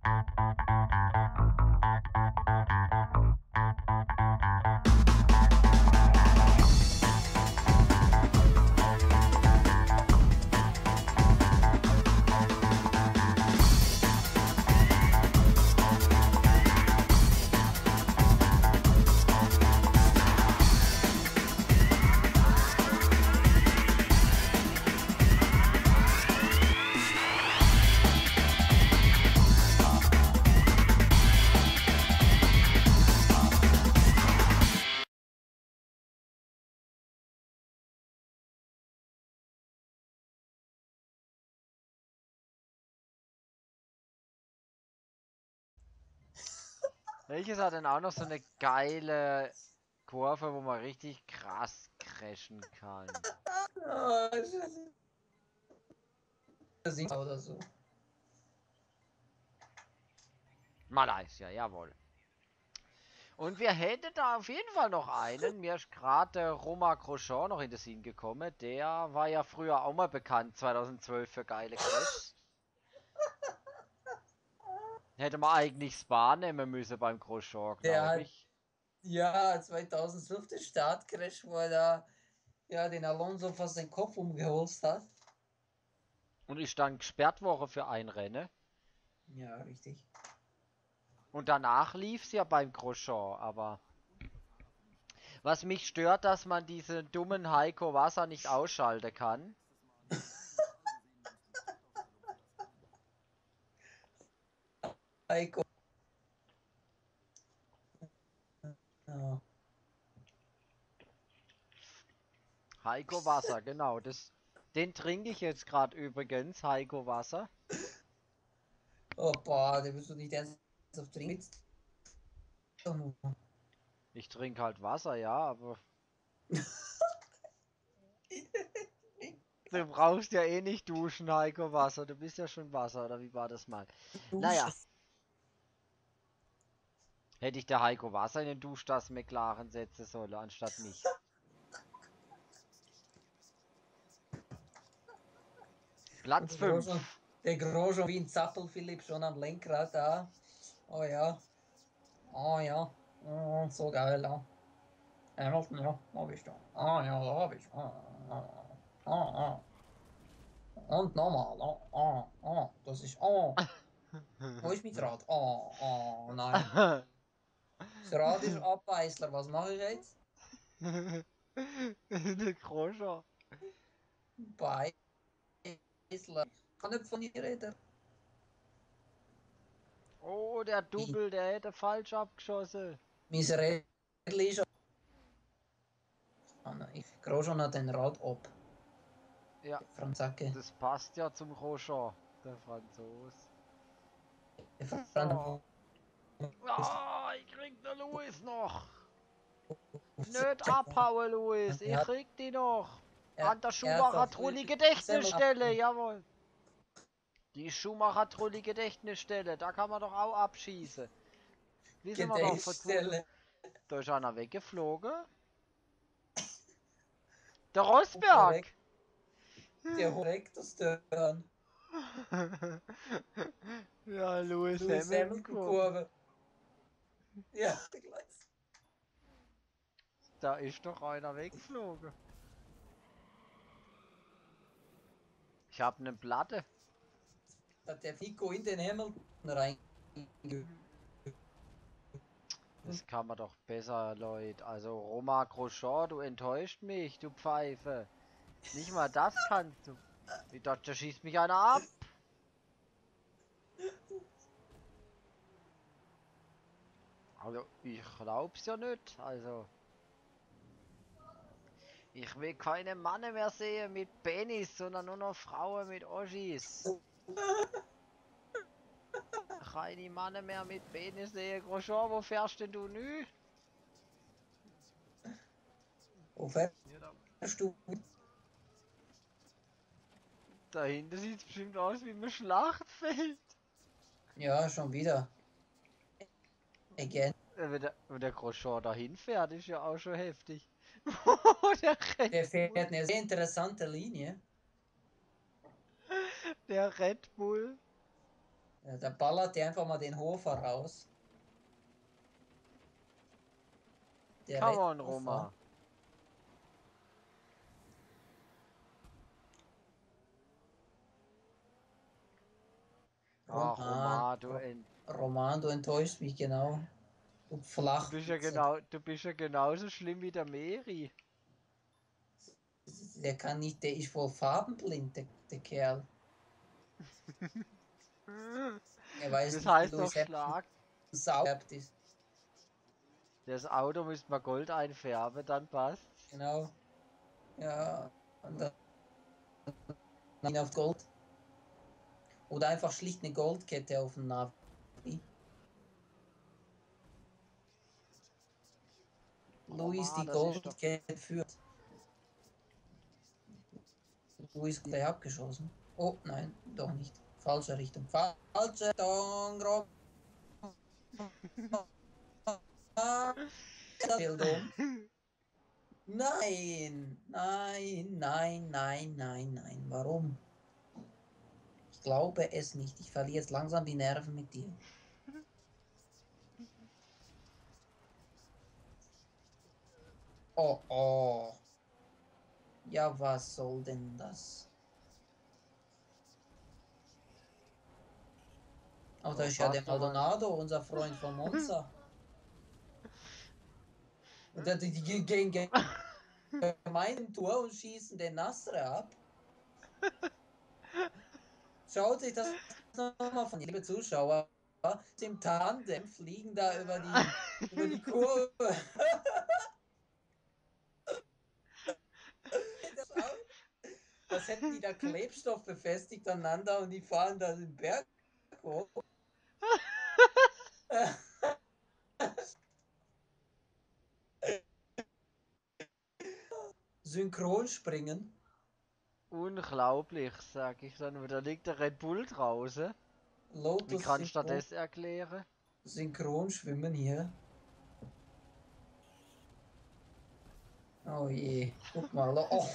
Welches hat denn auch noch so eine geile Kurve, wo man richtig krass crashen kann? Oh, Scheiße. Oder so. Malaysia, jawohl. Und wir hätten da auf jeden Fall noch einen. Mir ist gerade der Romain Grosjean noch in den Sinn gekommen. Der war ja früher auch mal bekannt, 2012 für geile Crashs. Hätte man eigentlich Spa nehmen müssen beim Grosjean, Der glaube hat, ich. ja, 2012 der Startcrash, wo er da ja, den Alonso fast den Kopf umgeholzt hat. Und ist dann gesperrt worden für ein Rennen. Ja, richtig. Und danach lief es ja beim Grosjean, aber was mich stört, dass man diesen dummen Heiko Wasser nicht ausschalten kann. Heiko. Ja. Heiko Wasser, genau. Den trinke ich jetzt gerade übrigens, Heiko Wasser. Oh, boah, der willst du nicht ernsthaft trinken. Ich trinke halt Wasser, ja, aber du brauchst ja eh nicht duschen, Heiko Wasser. Du bist ja schon Wasser, oder wie war das mal? Naja, hätte ich der Heiko Wasser in den Duschtass McLaren setzen sollen, anstatt mich. Platz 5. Der Grosjean wie ein Zappel-Philipp schon am Lenkrad da. Oh ja. Oh ja. Oh, so geil, ja. Hamilton, ja, da hab ich da. Ah ja, da hab ich. Und nochmal. Das ist. Wo ist mein Rad? Nein. Das Rad ist Abbeißler. Was mache ich jetzt? Der Grosjean. Beißler. Ich kann nicht von dir reden. Oh, der Double, der hätte falsch abgeschossen. Mein Rädchen ist. Grosjean hat den Rad ab. Ja, Franzacke. das passt ja zum Grosjean, der Franzos. So. Oh, ich krieg den Louis noch. Nicht abhauen, Louis. Ich krieg die noch. An der Schumacher-Trulli-Gedächtnisstelle, jawohl. Die Schumacher-Trulli-Gedächtnisstelle, da kann man doch auch abschießen. Wissen wir doch, da ist einer weggeflogen. Der Rosberg. Der Rektorstern. Ja, Louis Hamilton Kurve. Ja, gleich. Da ist doch einer weggeflogen. Ich habe eine Platte. Hat der Fico in den Hamilton rein. Das kann man doch besser, Leute. Also Romain Grosjean, du enttäuscht mich, du Pfeife. Nicht mal das kannst du. Ich dachte, da schießt mich einer ab. Also, ich glaub's ja nicht. Also. Ich will keine Männer mehr sehen mit Penis, sondern nur noch Frauen mit Oschis. Keine Männer mehr mit Penis sehen. Grosjean, wo fährst denn du nü? Wo fährst du? Da hinten sieht es bestimmt aus wie ein Schlachtfeld. Ja, schon wieder. Again. Wenn der Grosjean dahin fährt, ist ja auch schon heftig. Der fährt eine sehr interessante Linie. Der Red Bull. Ja, da ballert der einfach mal den Hofer raus. Der Come on, Rennhofer. Roma. Ach, Roma, Roman, du enttäuschst mich genau. Du flach. du bist ja genauso schlimm wie der Meri. Der kann nicht, der ist voll farbenblind, der Kerl. Er weiß Das nicht, wie heißt doch Lewis Hamilton Schlag. sauber ist. Das Auto müsste man Gold einfärben, dann passt's. Genau. Ja, und dann auf Gold. Oder einfach schlicht eine Goldkette auf dem Navi. Louis Roma, die das ist doch... Goldkette führt. Louis gleich abgeschossen. Oh nein, doch nicht. Falsche Richtung. Falsche Richtung. Nein, nein, nein, nein, nein, nein. Warum? Ich glaube es nicht. Ich verliere jetzt langsam die Nerven mit dir. Oh, oh. Ja, was soll denn das? Oh, da ist ja der Maldonado, unser Freund von Monza. Und die gehen meinen Tor und schießen den Nasser ab. Schaut sich das nochmal von, liebe Zuschauer, im Tandem fliegen da über die Kurve. Was hätten die da Klebstoff befestigt aneinander und die fahren da den Berg hoch. Synchronspringen. Unglaublich, sag ich dann. Da liegt der Red Bull draußen. Wie Lotus kannst du das erklären? Synchronschwimmen hier. Oh je, guck mal. Oh.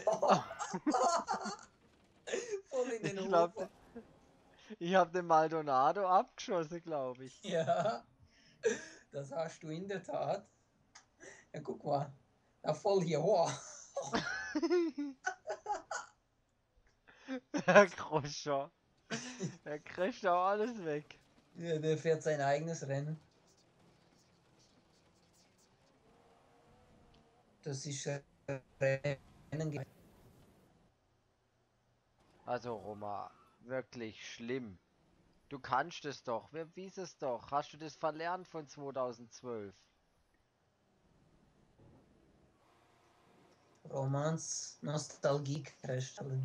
Voll in den Hofer. Ich hab den Maldonado abgeschossen, glaube ich. Ja, das hast du in der Tat. Ja, guck mal. Da voll hier. Oh. Herr Kroscher. Er kriegt auch alles weg. Ja, der fährt sein eigenes Rennen. Das ist Rennen. Also Roma, wirklich schlimm. Du kannst es doch, wir wissen es doch. Hast du das verlernt von 2012? Romans Nostalgie Crash Challenge.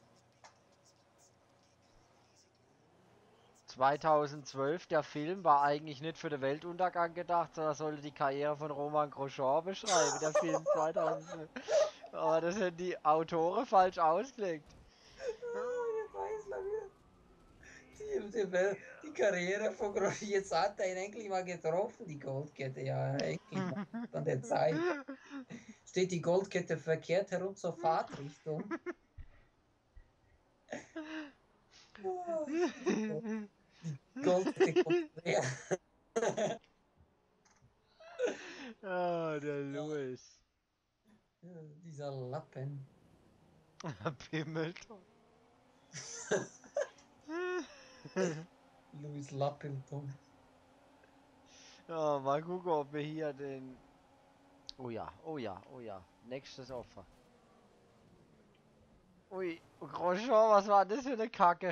2012, der Film war eigentlich nicht für den Weltuntergang gedacht, sondern sollte die Karriere von Roman Grosjean beschreiben, der Film 2012. Aber das hätten die Autoren falsch ausgelegt. Die Karriere von Grosjean, jetzt hat er ihn endlich mal getroffen, die Goldkette. Ja, endlich mal von der Zeit. Steht die Goldkette verkehrt herum zur Fahrtrichtung. Die Goldkette kommt her. Ah, der Louis. Ja, dieser Lappen. Pimmelton. Louis Lappelton. Ja, mal gucken, ob wir hier den... Oh ja, oh ja, oh ja. Nächstes Opfer. Ui, Grosjean, was war das für eine Kacke?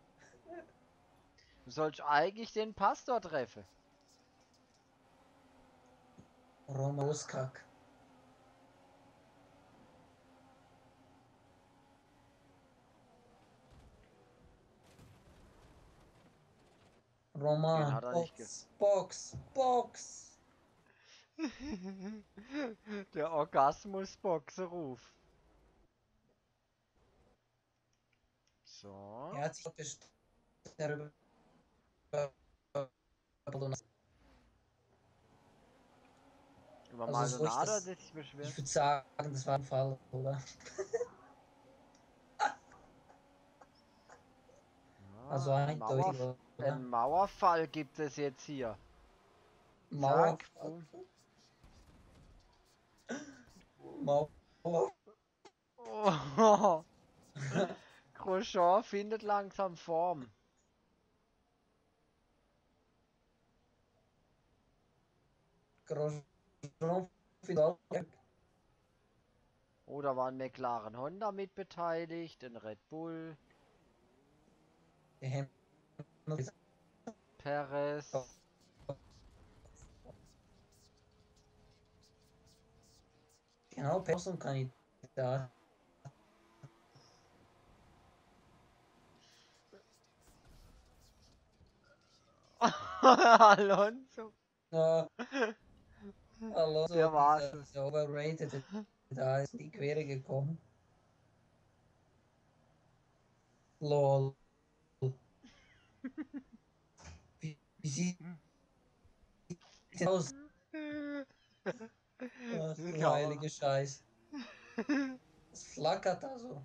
Du sollst eigentlich den Pastor treffen. Romoskack. Roman, Box. Der Orgasmus-Boxerruf. So. Er hat sich darüber Über also Maldonado hat sich beschwert. Ich würde sagen, das war ein Fall, oder? Ja, Also eindeutig. Ein Mauerfall gibt es jetzt hier. Mauer. Zack, boom. Mauer. Oh. Grosjean findet langsam Form. Grosjean findet Oh, da war ein McLaren Honda mit beteiligt, ein Red Bull, Perez. Genau, Personenkandidat. Alonso. Ja, Alonso, Der war's. dieser overrated, da ist in die Quere gekommen. Lol. Wie sieht das aus? Ach du heilige Scheiß. Es flackert da so.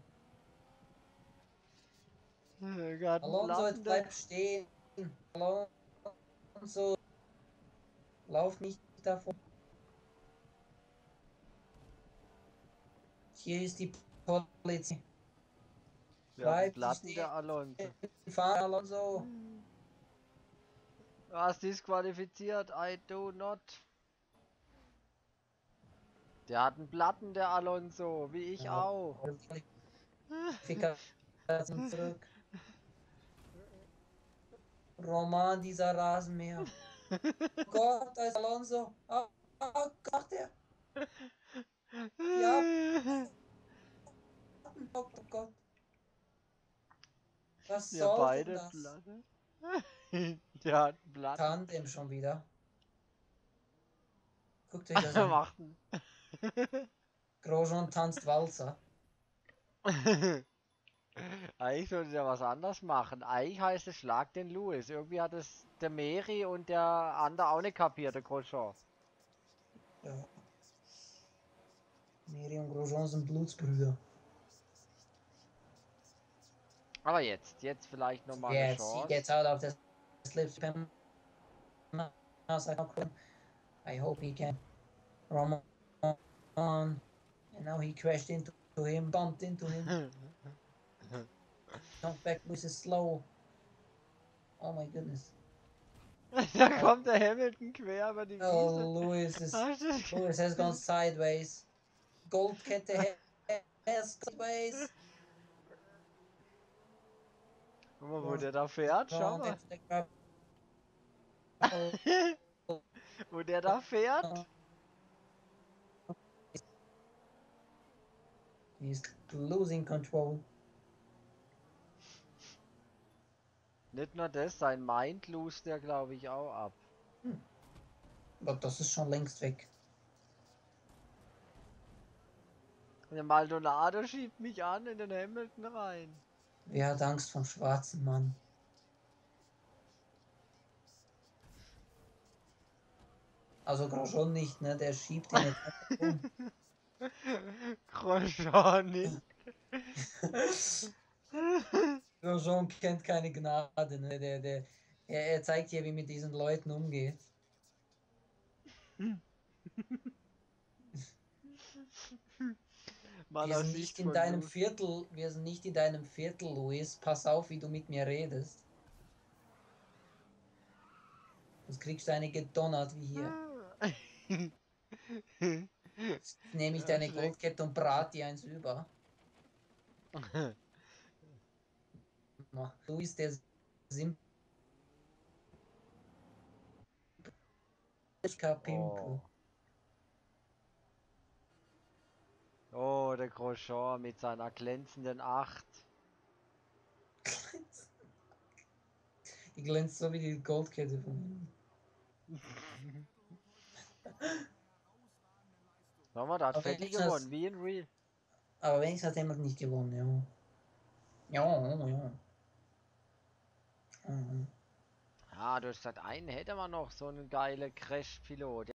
Alonso, jetzt bleib stehen. Alonso, lauf nicht davon. Hier ist die Polizei. Bleib stehen. Der Alonso. Fahr, Alonso. Du hast disqualifiziert. I do not. Der hat einen Platten, der Alonso. Wie ich auch. Zurück. Roman, dieser Rasenmäher. Oh Gott, da ist Alonso. Oh Gott, der. Ja. Oh Gott. Was soll denn das? Platte. Der hat einen Platten. Tandem schon wieder. Guckt euch das an. Grosjean tanzt Walzer. Eigentlich sollte der was anderes machen. Eigentlich heißt es Schlag den Lewis. Irgendwie hat es der Meri und der andere auch nicht kapiert, der Grosjean. Ja. Meri und Grosjean sind Blutsbrüder. Aber jetzt vielleicht nochmal eine Chance. He gets out of the slipstream. I hope he can. Roman. And now he crashed into him, bumped into him. Come back, Lewis is slow. Oh my goodness. Da kommt der Hamilton quer über die Wiese. Oh, Lewis has gone sideways. Goldkette has sideways. Guck mal, wo der da fährt, schau mal. Wo der da fährt. He's losing control. Nicht nur das, sein Mind lust der glaube ich auch ab. Aber das ist schon längst weg. Der Maldonado schiebt mich an in den Hamilton rein. Wer hat Angst vom schwarzen Mann? Also Grosjean nicht, ne? Der schiebt ihn jetzt um. Grosjean nicht. Grosjean kennt keine Gnade, ne? Er zeigt hier, wie mit diesen Leuten umgeht. Wir sind nicht in deinem Viertel, Luis. Pass auf, wie du mit mir redest. Sonst kriegst du eine gedonnert wie hier. Nehme ich deine Goldkette und brat dir eins über. Luis, der Pimpel. Oh, der Grosjean mit seiner glänzenden 8. Die glänzt so wie die Goldkette von ihm. Schau mal, da hat Vettel gewonnen, wie in Real. Aber wenigstens hat jemand nicht gewonnen, ja. Ja. Ah, du hast gesagt, einen hätte man noch, so einen geilen Crash-Pilot.